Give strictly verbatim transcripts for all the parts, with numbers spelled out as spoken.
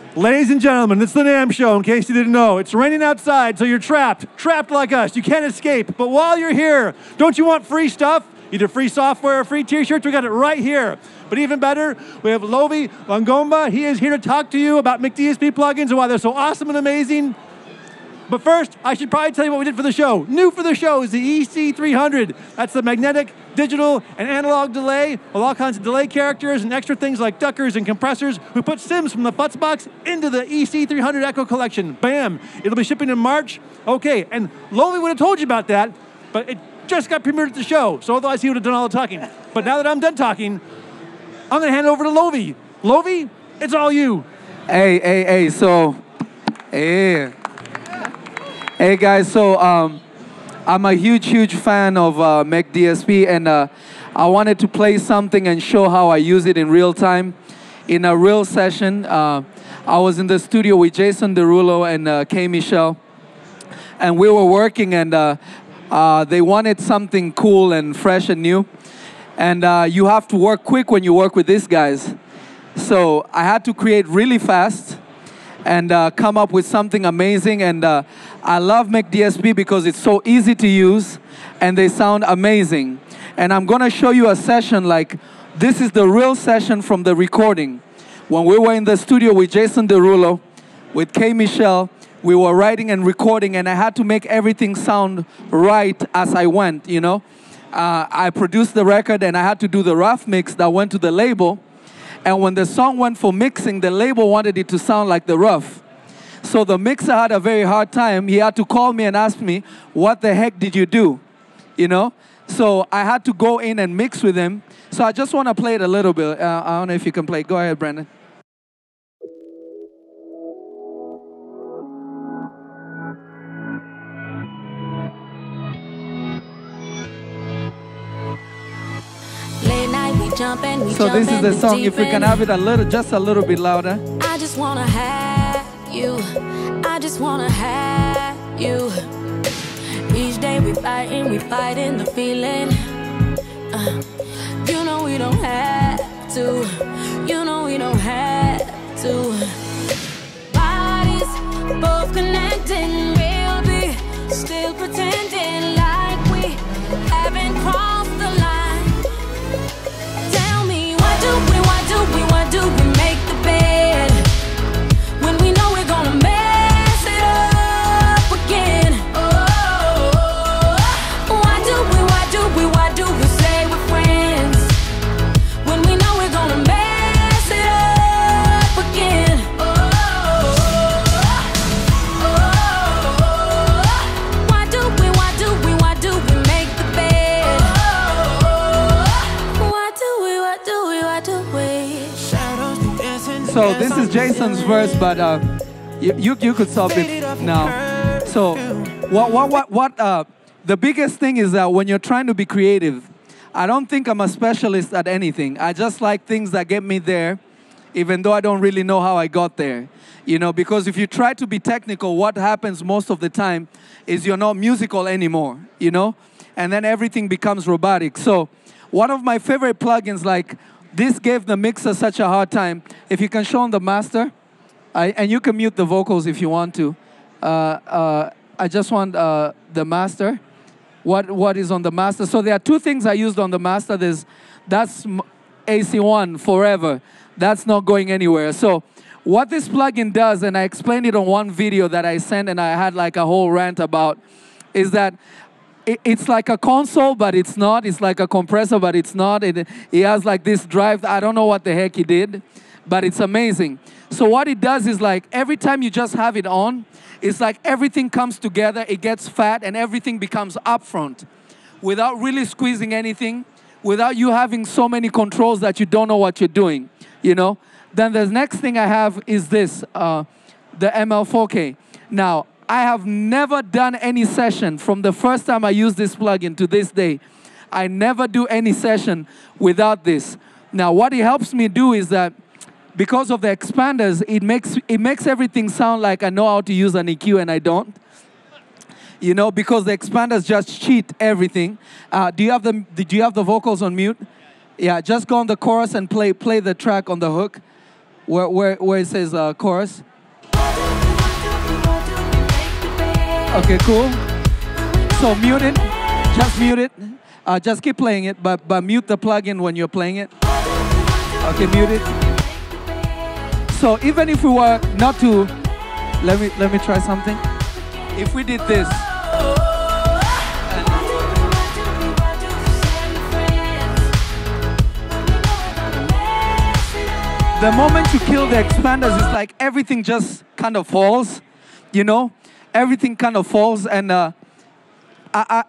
Ladies and gentlemen, it's the NAMM show, in case you didn't know. It's raining outside, so you're trapped. Trapped like us. You can't escape. But while you're here, don't you want free stuff? Either free software or free t-shirts? We got it right here. But even better, we have Lovy Longomba. He is here to talk to you about M C D S P plugins and why they're so awesome and amazing. But first, I should probably tell you what we did for the show. New for the show is the E C three hundred. That's the magnetic, digital, and analog delay with all kinds of delay characters and extra things like duckers and compressors. We put sims from the Futzbox into the E C three hundred Echo collection. Bam! It'll be shipping in March. Okay, and Lovy would have told you about that, but it just got premiered at the show, so otherwise he would have done all the talking. But now that I'm done talking, I'm going to hand it over to Lovy. Lovy, it's all you. Hey, hey, hey, so, hey. Hey guys, so um, I'm a huge, huge fan of uh, M C D S P, and uh, I wanted to play something and show how I use it in real time. In a real session, uh, I was in the studio with Jason Derulo and uh, K. Michelle, and we were working, and uh, uh, they wanted something cool and fresh and new. And uh, you have to work quick when you work with these guys. So I had to create really fast and uh, come up with something amazing. And uh, I love M C D S P because it's so easy to use and they sound amazing. And I'm gonna show you a session like, this is the real session from the recording. When we were in the studio with Jason Derulo, with K. Michelle, we were writing and recording, and I had to make everything sound right as I went, you know? Uh, I produced the record and I had to do the rough mix that went to the label. And when the song went for mixing, the label wanted it to sound like the rough. So the mixer had a very hard time. He had to call me and ask me, what the heck did you do? You know? So I had to go in and mix with him. So I just want to play it a little bit. Uh, I don't know if you can play. Go ahead, Brandon. So this is the song. If we can have it a little, just a little bit louder. I just wanna have you. I just wanna have you. Each day we fighting, we fighting the feeling. Uh, you know we don't have to. You know we don't have to. Bodies both connecting. We'll be still pretending like we haven't crossed the line. Why do we, why do we make the bed when we know we're gonna mess it up again? Oh, why do we, why do we, why do we say we're friends when we know we're gonna mess it up again? Oh, oh, why do we, why do we, why do we make the bed? Why do we, why do we, why do we? So this is Jason's verse, but uh, you, you you could stop it now. So what what what what? Uh, the biggest thing is that when you're trying to be creative, I don't think I'm a specialist at anything. I just like things that get me there, even though I don't really know how I got there. You know, because if you try to be technical, what happens most of the time is you're not musical anymore. You know, and then everything becomes robotic. So one of my favorite plugins, like. This gave the mixer such a hard time. If you can show on the master, I, and you can mute the vocals if you want to. Uh, uh, I just want uh, the master. What what is on the master? So there are two things I used on the master. There's that's A C one forever. That's not going anywhere. So what this plugin does, and I explained it on one video that I sent, and I had like a whole rant about, is that. It's like a console, but it's not. It's like a compressor, but it's not. It, it has like this drive. I don't know what the heck he did, but it's amazing. So what it does is like every time you just have it on, it's like everything comes together, it gets fat, and everything becomes upfront without really squeezing anything, without you having so many controls that you don't know what you're doing, you know? Then the next thing I have is this, uh, the M L four K. Now, I have never done any session from the first time I used this plugin to this day. I never do any session without this. Now, what it helps me do is that because of the expanders, it makes, it makes everything sound like I know how to use an E Q and I don't. You know, because the expanders just cheat everything. Uh, do you have the, do you have the vocals on mute? Yeah, just go on the chorus and play, play the track on the hook. where, where, where it says uh, chorus. Okay, cool. So mute it, just mute it. Uh, just keep playing it, but, but mute the plugin when you're playing it. Okay, mute it. So even if we were not to, let me, let me try something. If we did this. The moment you kill the expanders, it's like everything just kind of falls, you know? Everything kind of falls, and uh, I, I,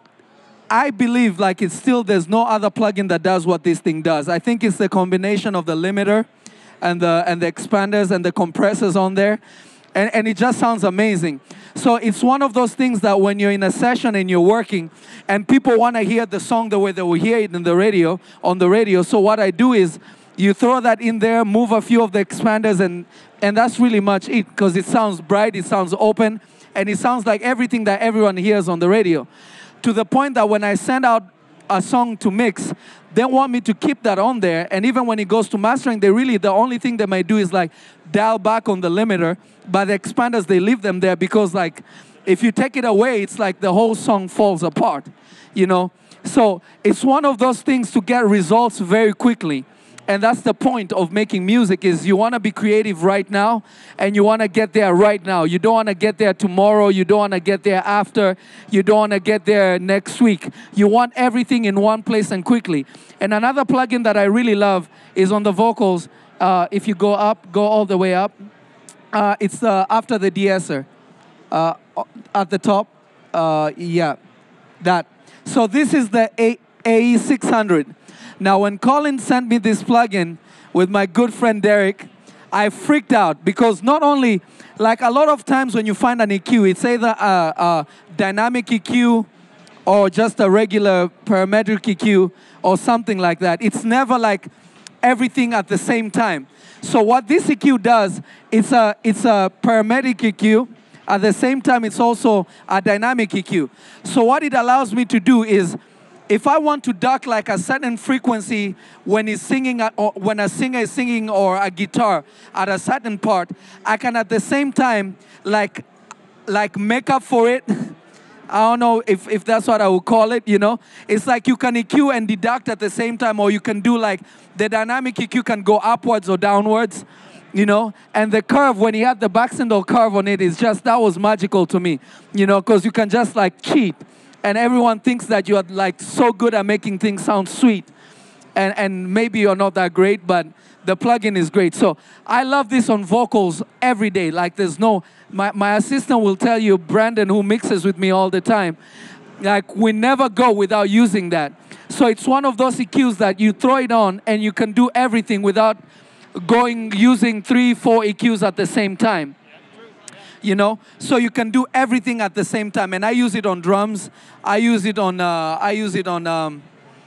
I believe like it's still, there's no other plugin that does what this thing does. I think it's the combination of the limiter and the, and the expanders and the compressors on there, and, and it just sounds amazing. So it's one of those things that when you're in a session and you're working, and people want to hear the song the way they will hear it in the radio, on the radio, so what I do is, you throw that in there, move a few of the expanders, and, and that's really much it, because it sounds bright, it sounds open, and it sounds like everything that everyone hears on the radio. To the point that when I send out a song to mix, they want me to keep that on there, and even when it goes to mastering, they really, the only thing they might do is like dial back on the limiter, but the expanders, they leave them there, because like, if you take it away, it's like the whole song falls apart, you know? So it's one of those things to get results very quickly. And that's the point of making music, is you want to be creative right now, and you want to get there right now. You don't want to get there tomorrow. You don't want to get there after. You don't want to get there next week. You want everything in one place and quickly. And another plugin that I really love is on the vocals. Uh, if you go up, go all the way up. Uh, it's uh, after the de-esser. Uh, at the top. Uh, yeah, that. So this is the A E six hundred. Now, when Colin sent me this plugin with my good friend Derek, I freaked out, because not only, like a lot of times when you find an E Q, it's either a, a dynamic E Q or just a regular parametric E Q or something like that. It's never like everything at the same time. So what this E Q does, it's a, it's a parametric E Q. At the same time, it's also a dynamic E Q. So what it allows me to do is, if I want to duck like a certain frequency when he's singing, or when a singer is singing or a guitar at a certain part, I can at the same time like, like make up for it. I don't know if, if that's what I would call it, you know? It's like you can E Q and deduct at the same time, or you can do like, the dynamic E Q can go upwards or downwards, you know? And the curve, when he had the backsingle curve on it, is just, that was magical to me, you know? Because you can just like cheat. And everyone thinks that you are like so good at making things sound sweet. And, and maybe you're not that great, but the plugin is great. So I love this on vocals every day. Like there's no, my, my assistant will tell you, Brandon, who mixes with me all the time, like we never go without using that. So it's one of those E Qs that you throw it on and you can do everything without going, using three, four E Qs at the same time. You know, so you can do everything at the same time. And I use it on drums. I use it on, uh, I use it on, um,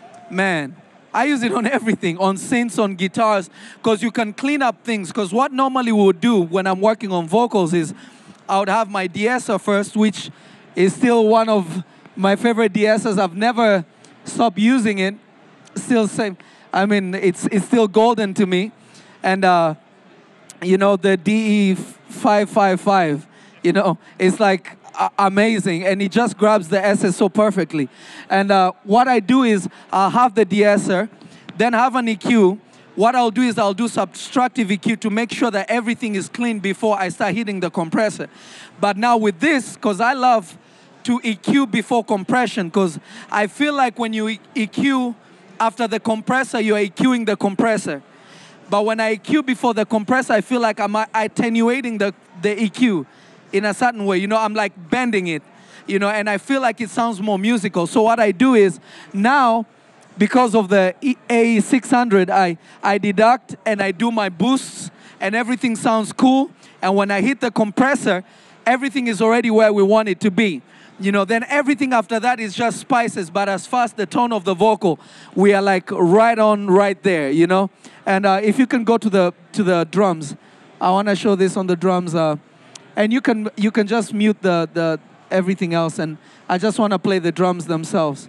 man, I use it on everything, on synths, on guitars, because you can clean up things. Because what normally we would do when I'm working on vocals is I would have my de-esser first, which is still one of my favorite de-essers. I've never stopped using it. Still same. I mean, it's, it's still golden to me. And, uh, you know, the D E five five five, you know, it's like uh, amazing, and it just grabs the S's so perfectly. And uh, what I do is I'll have the de-esser, then have an E Q. What I'll do is I'll do subtractive E Q to make sure that everything is clean before I start hitting the compressor. But now with this, because I love to E Q before compression, because I feel like when you E Q after the compressor, you're EQing the compressor. But when I E Q before the compressor, I feel like I'm attenuating the, the E Q in a certain way. You know, I'm like bending it, you know, and I feel like it sounds more musical. So what I do is now, because of the A E six hundred, I, I deduct and I do my boosts and everything sounds cool. And when I hit the compressor, everything is already where we want it to be. You know, then everything after that is just spices, but as far as the tone of the vocal, we are like right on, right there, you know? And uh, if you can go to the to the drums, I want to show this on the drums, uh, and you can you can just mute the the everything else, and I just want to play the drums themselves.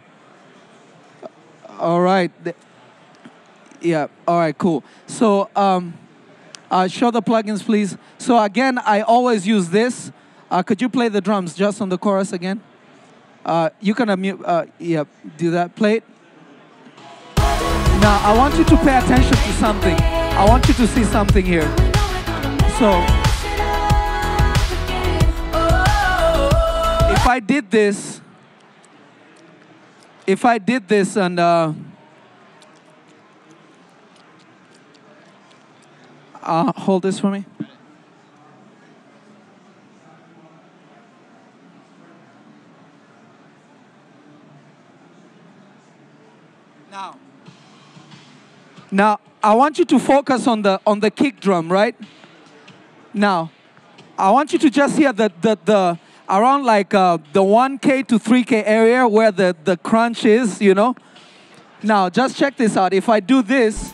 All right, yeah, all right, cool. So um, Uh, show the plugins, please. So again, I always use this. Uh, could you play the drums just on the chorus again? Uh, you can unmute, uh, yeah, do that. Play it. Now, I want you to pay attention to something. I want you to see something here. So, if I did this, if I did this and uh, uh, hold this for me. Now, now I want you to focus on the on the kick drum, right? Now, I want you to just hear the the the around like uh, the one K to three K area where the the crunch is, you know. Now, just check this out. If I do this,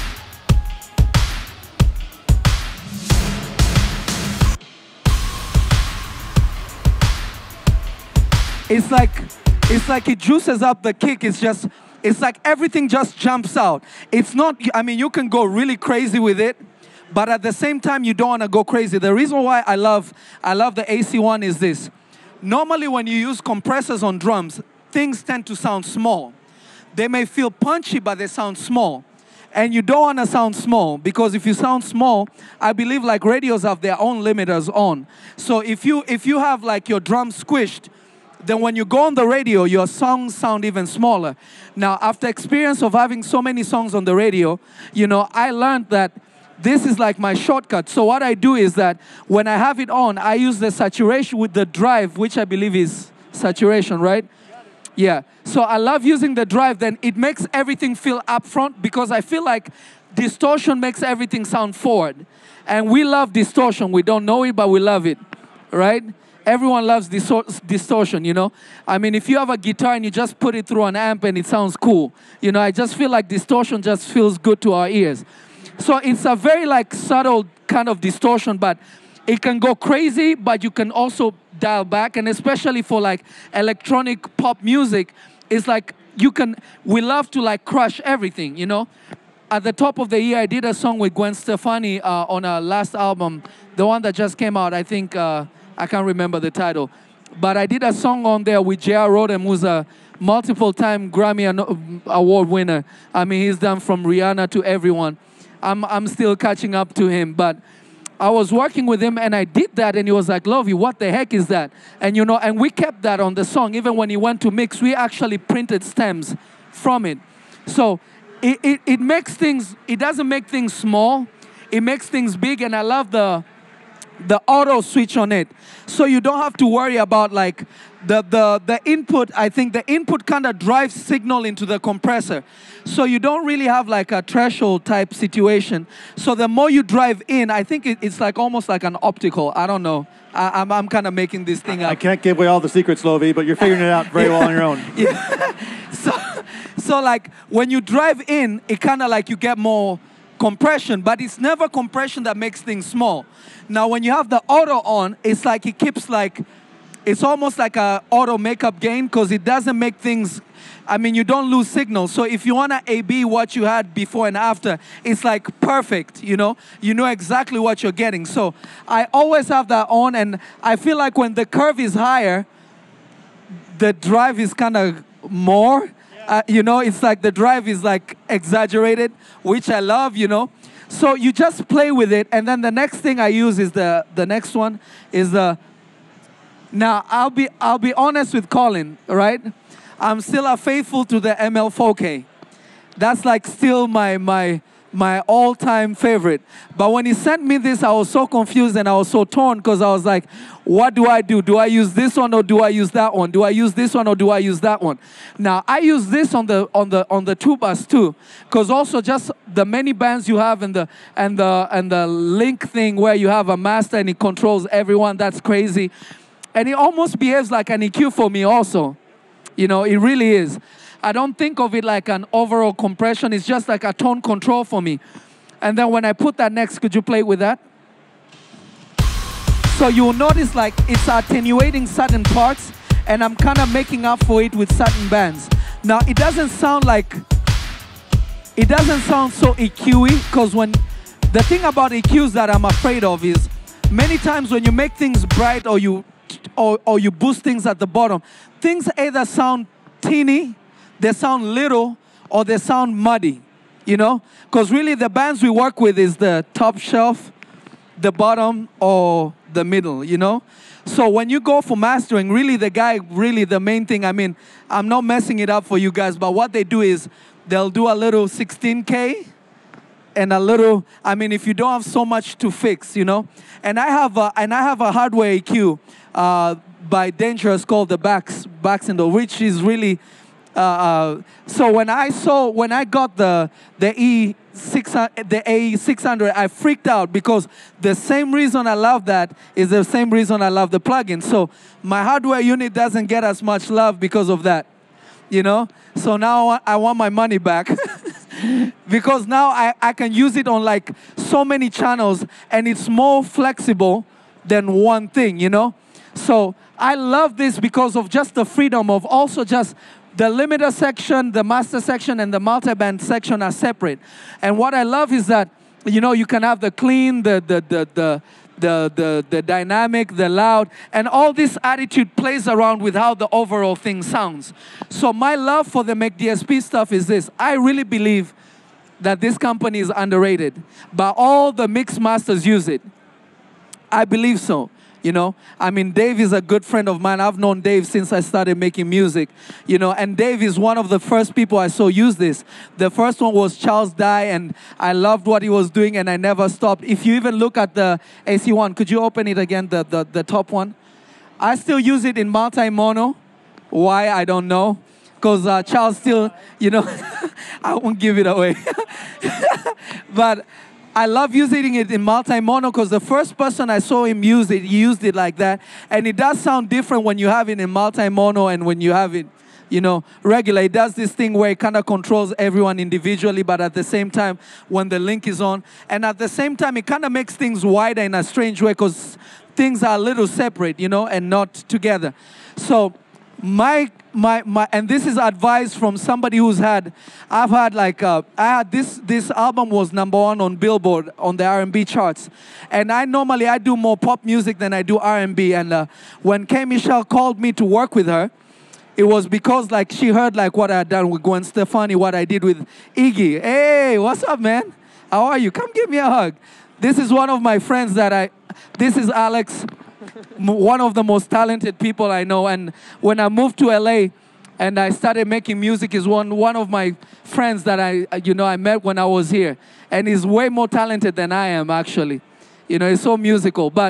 it's like it's like it juices up the kick. It's just. It's like everything just jumps out. It's not, I mean, you can go really crazy with it, but at the same time, you don't want to go crazy. The reason why I love, I love the A C one is this. Normally, when you use compressors on drums, things tend to sound small. They may feel punchy, but they sound small. And you don't want to sound small, because if you sound small, I believe like radios have their own limiters on. So if you, if you have like your drum squished, then when you go on the radio, your songs sound even smaller. Now, after experience of having so many songs on the radio, you know, I learned that this is like my shortcut. So what I do is that when I have it on, I use the saturation with the drive, which I believe is saturation, right? Yeah. So I love using the drive. Then it makes everything feel up front, because I feel like distortion makes everything sound forward. And we love distortion. We don't know it, but we love it, right? Everyone loves distortion, you know? I mean, if you have a guitar and you just put it through an amp and it sounds cool, you know, I just feel like distortion just feels good to our ears. So it's a very, like, subtle kind of distortion, but it can go crazy, but you can also dial back. And especially for, like, electronic pop music, it's like you can, we love to, like, crush everything, you know? At the top of the year, I did a song with Gwen Stefani uh, on our last album, the one that just came out, I think, uh, I can't remember the title. But I did a song on there with J R Rodham, who's a multiple-time Grammy Award winner. I mean, he's done from Rihanna to everyone. I'm, I'm still catching up to him. But I was working with him, and I did that, and he was like, Lovy, what the heck is that? And, you know, and we kept that on the song. Even when he went to mix, we actually printed stems from it. So it, it, it makes things, it doesn't make things small. It makes things big, and I love the... the auto switch on it, so you don't have to worry about like the the the input. I think the input kind of drives signal into the compressor, so you don't really have like a threshold type situation. So the more you drive in, I think it, it's like almost like an optical. I don't know. I, I'm I'm kind of making this thing up. I can't give away all the secrets, Lovy, but you're figuring it out very well on your own. Yeah. so so like when you drive in, it kind of like you get more compression, but it's never compression that makes things small. Now, when you have the auto on, it's like it keeps like, it's almost like a auto makeup gain, because it doesn't make things, I mean, you don't lose signal. So if you want to A B what you had before and after, it's like perfect, you know? You know exactly what you're getting. So I always have that on, and I feel like when the curve is higher, the drive is kind of more. Uh, you know, it's like the drive is like exaggerated, which I love, you know. So you just play with it, and then the next thing I use is the the next one is the. Now I'll be I'll be honest with Colin, right? I'm still a faithful to the M L four K. That's like still my my my all-time favorite. But when he sent me this, I was so confused and I was so torn, because I was like, what do I do? Do I use this one or do I use that one? Do I use this one or do I use that one? Now I use this on the on the on the tubas too, because also just the many bands you have and the and the and the link thing where you have a master and it controls everyone. That's crazy, and it almost behaves like an E Q for me also. You know, it really is. I don't think of it like an overall compression. It's just like a tone control for me. And then when I put that next, could you play with that? So you'll notice like it's attenuating certain parts, and I'm kind of making up for it with certain bands. Now, it doesn't sound like, it doesn't sound so E Q-y, because when, the thing about E Qs that I'm afraid of is many times when you make things bright or you or, or you boost things at the bottom, things either sound teeny, they sound little, or they sound muddy, you know? Because really the bands we work with is the top shelf, the bottom, or the middle, you know? So when you go for mastering, really the guy, really the main thing, I mean, I'm not messing it up for you guys, but what they do is they'll do a little sixteen K and a little, I mean, if you don't have so much to fix, you know? And I have a, and I have a hardware E Q uh, by Dangerous called the Bax, Baxendale, which is really, uh, uh, so when I saw, when I got the, the E six hundred, the A six hundred, I freaked out because the same reason I love that is the same reason I love the plugin. So my hardware unit doesn't get as much love because of that, you know? So now I want my money back because now I, I can use it on like so many channels and it's more flexible than one thing, you know? So I love this because of just the freedom of also just the limiter section, the master section, and the multiband section are separate. And what I love is that, you know, you can have the clean, the the the the the the, the dynamic, the loud, and all this attitude plays around with how the overall thing sounds. So my love for the McDSP stuff is this. I really believe that this company is underrated, but all the mix masters use it. I believe so. You know, I mean, Dave is a good friend of mine. I've known Dave since I started making music, you know, and Dave is one of the first people I saw use this. The first one was Charles Dye, and I loved what he was doing, and I never stopped. If you even look at the A C one, could you open it again, the, the, the top one? I still use it in multi-mono. Why, I don't know. Because uh, Charles still, you know, I won't give it away. But I love using it in multi-mono because the first person I saw him use it, he used it like that. And it does sound different when you have it in multi-mono and when you have it, you know, regular. It does this thing where it kind of controls everyone individually, but at the same time, when the link is on. And at the same time, it kind of makes things wider in a strange way because things are a little separate, you know, and not together. So my, my, my, and this is advice from somebody who's had, I've had like, uh, I had this, this album was number one on Billboard on the R and B charts. And I normally, I do more pop music than I do R and B. And uh, when K. Michelle called me to work with her, it was because like she heard like what I had done with Gwen Stefani, what I did with Iggy. Hey, what's up, man? How are you? Come give me a hug. This is one of my friends that I, this is Alex, one of the most talented people I know. And when I moved to L A and I started making music, is one one of my friends that I, you know, I met when I was here. And he's way more talented than I am, actually. You know, he's so musical. But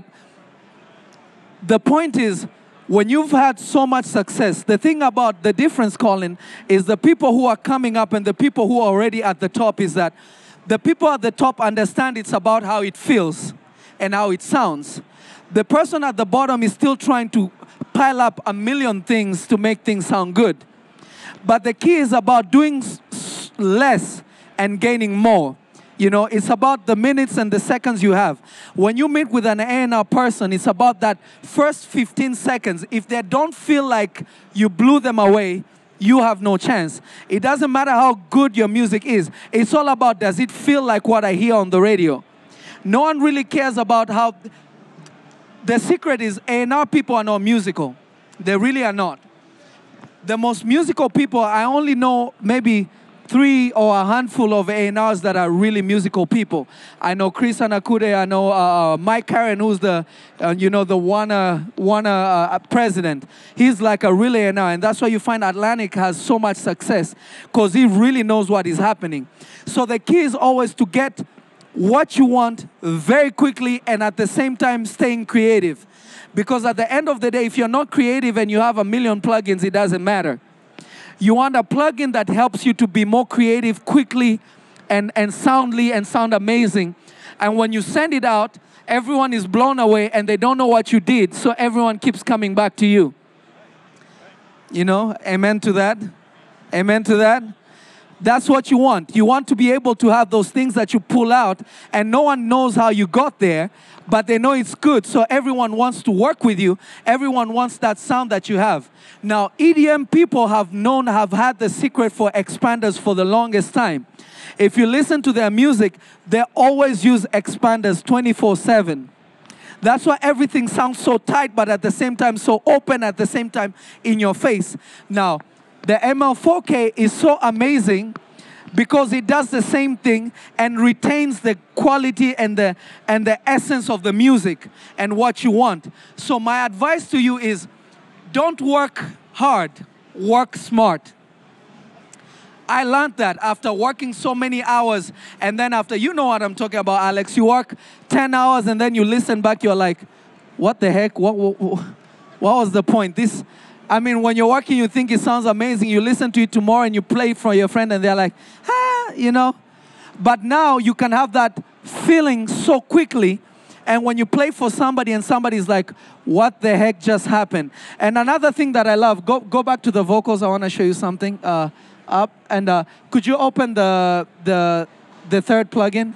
the point is, when you've had so much success, the thing about the difference, Colin, is the people who are coming up and the people who are already at the top is that the people at the top understand it's about how it feels and how it sounds. The person at the bottom is still trying to pile up a million things to make things sound good. But the key is about doing less and gaining more. You know, it's about the minutes and the seconds you have. When you meet with an A and R person, it's about that first fifteen seconds. If they don't feel like you blew them away, you have no chance. It doesn't matter how good your music is. It's all about, does it feel like what I hear on the radio? No one really cares about how... The secret is A and R people are not musical. They really are not. The most musical people, I only know maybe three or a handful of A and Rs that are really musical people. I know Chris Anakude, I know uh, Mike Karen, who's the, uh, you know, the Warner, Warner uh, president. He's like a real A and R, and that's why you find Atlantic has so much success, because he really knows what is happening. So the key is always to get what you want very quickly and at the same time staying creative. Because at the end of the day, if you're not creative and you have a million plugins, it doesn't matter. You want a plugin that helps you to be more creative quickly and, and soundly and sound amazing. And when you send it out, everyone is blown away and they don't know what you did, so everyone keeps coming back to you. You know, amen to that? Amen to that? That's what you want. You want to be able to have those things that you pull out and no one knows how you got there, but they know it's good. So everyone wants to work with you. Everyone wants that sound that you have. Now, E D M people have known, have had the secret for expanders for the longest time. If you listen to their music, they always use expanders twenty-four seven. That's why everything sounds so tight, but at the same time so open, at the same time in your face. Now, the M L four K is so amazing because it does the same thing and retains the quality and the, and the essence of the music and what you want. So my advice to you is, don't work hard, work smart. I learned that after working so many hours, and then after, you know what I'm talking about, Alex, you work ten hours and then you listen back, you're like, what the heck, what, what, what was the point? This, I mean, when you're working, you think it sounds amazing, you listen to it tomorrow and you play it for your friend and they're like, ah, you know. But now you can have that feeling so quickly, and when you play for somebody and somebody's like, what the heck just happened? And another thing that I love, go, go back to the vocals, I want to show you something. Uh, up, and uh, could you open the, the, the third plugin?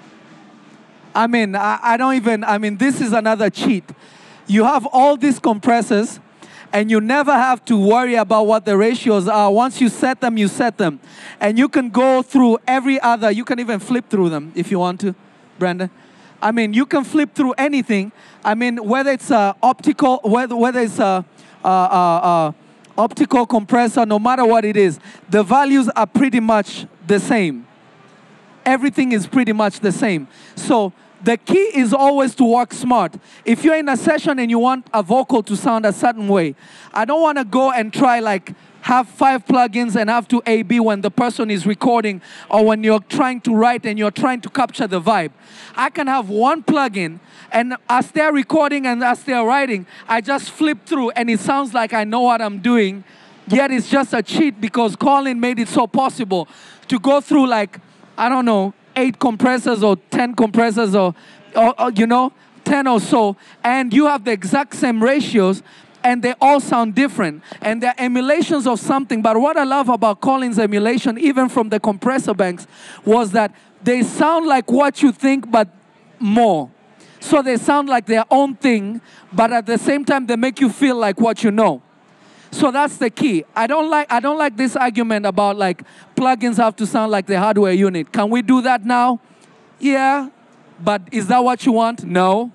I mean, I, I don't even, I mean, this is another cheat. You have all these compressors, and you never have to worry about what the ratios are. Once you set them, you set them. And you can go through every other, you can even flip through them if you want to, Brandon. I mean, you can flip through anything. I mean, whether it's uh, optical, whether, whether it's uh, uh, uh, uh, optical compressor, no matter what it is, the values are pretty much the same. Everything is pretty much the same. So the key is always to work smart. If you're in a session and you want a vocal to sound a certain way, I don't want to go and try like have five plugins and have to A B when the person is recording or when you're trying to write and you're trying to capture the vibe. I can have one plugin, and as they're recording and as they're writing, I just flip through and it sounds like I know what I'm doing, yet it's just a cheat because Colin made it so possible to go through like, I don't know, eight compressors or ten compressors or, or, or you know, ten or so, and you have the exact same ratios, and they all sound different. And they're emulations of something. But what I love about Colin's emulation, even from the compressor banks, was that they sound like what you think, but more. So they sound like their own thing, but at the same time, they make you feel like what you know. So that's the key. I don't like, I don't like this argument about like plugins have to sound like the hardware unit. Can we do that now? Yeah, but is that what you want? No.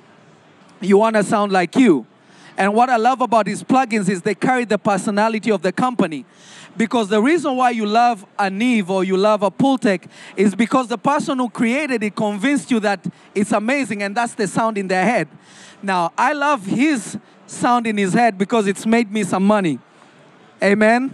You want to sound like you. And what I love about these plugins is they carry the personality of the company. Because the reason why you love a Neve or you love a Pultec is because the person who created it convinced you that it's amazing and that's the sound in their head. Now, I love his sound in his head because it's made me some money. Amen?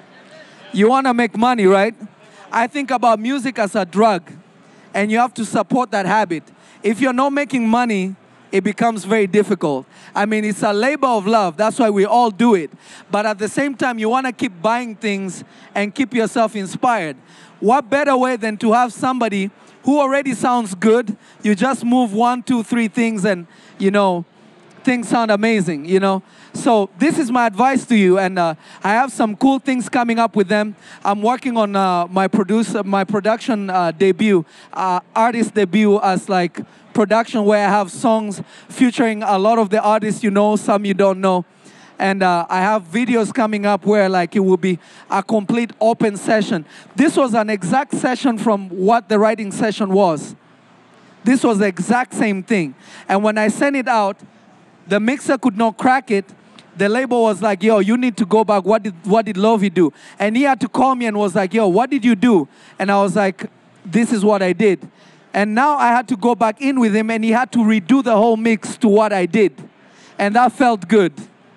You want to make money, right? I think about music as a drug, and you have to support that habit. If you're not making money, it becomes very difficult. I mean, it's a labor of love. That's why we all do it. But at the same time, you want to keep buying things and keep yourself inspired. What better way than to have somebody who already sounds good? You just move one, two, three things and, you know, things sound amazing, you know. So this is my advice to you, and uh, I have some cool things coming up with them. I'm working on uh, my producer, my production uh, debut, uh, artist debut as like production where I have songs featuring a lot of the artists you know, some you don't know. And uh, I have videos coming up where like it will be a complete open session. This was an exact session from what the writing session was. This was the exact same thing. And when I sent it out, the mixer could not crack it. The label was like, yo, you need to go back. What did, what did Lovy do? And he had to call me and was like, yo, what did you do? And I was like, this is what I did. And now I had to go back in with him and he had to redo the whole mix to what I did. And that felt good.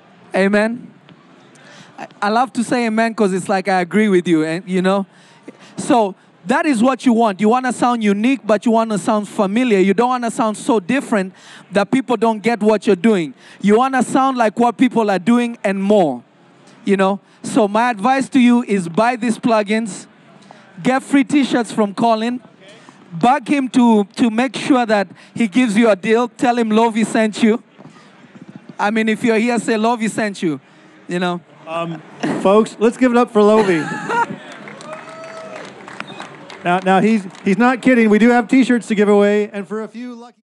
Amen. I, I love to say amen because it's like I agree with you, and you know. So that is what you want. You want to sound unique, but you want to sound familiar. You don't want to sound so different that people don't get what you're doing. You want to sound like what people are doing and more, you know. So my advice to you is buy these plugins, get free t-shirts from Colin, bug him to, to make sure that he gives you a deal. Tell him Lovy sent you. I mean, if you're here, say Lovy sent you, you know. Um, folks, let's give it up for Lovy. Now, now he's, he's not kidding. We do have t-shirts to give away, and for a few lucky...